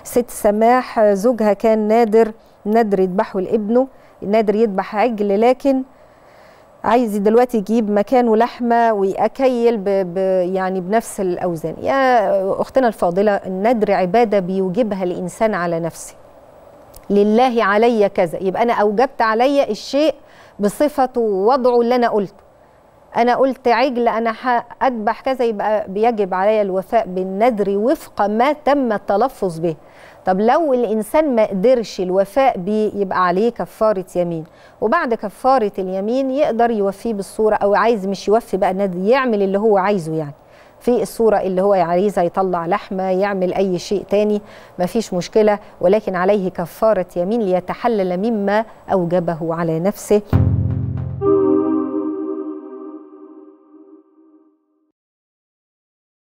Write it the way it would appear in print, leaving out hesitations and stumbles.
ست سماح زوجها كان نادر يذبحه لابنه، نادر يذبح عجل، لكن عايز دلوقتي يجيب مكانه لحمه ويأكيل يعني بنفس الاوزان. يا اختنا الفاضله، النذر عباده بيوجبها الانسان على نفسه. لله علي كذا، يبقى انا اوجبت علي الشيء بصفته ووضعه اللي انا قلته. انا قلت عجل، انا هذبح كذا، يبقى بيجب علي الوفاء بالنذر وفق ما تم التلفظ به. طب لو الانسان ما قدرش الوفاء بيه، يبقى عليه كفاره يمين، وبعد كفاره اليمين يقدر يوفيه بالصوره، او عايز مش يوفي بقى النذر، يعمل اللي هو عايزه يعني في الصوره اللي هو عايزها، يطلع لحمه، يعمل اي شيء تاني، مفيش مشكله، ولكن عليه كفاره يمين ليتحلل مما اوجبه على نفسه.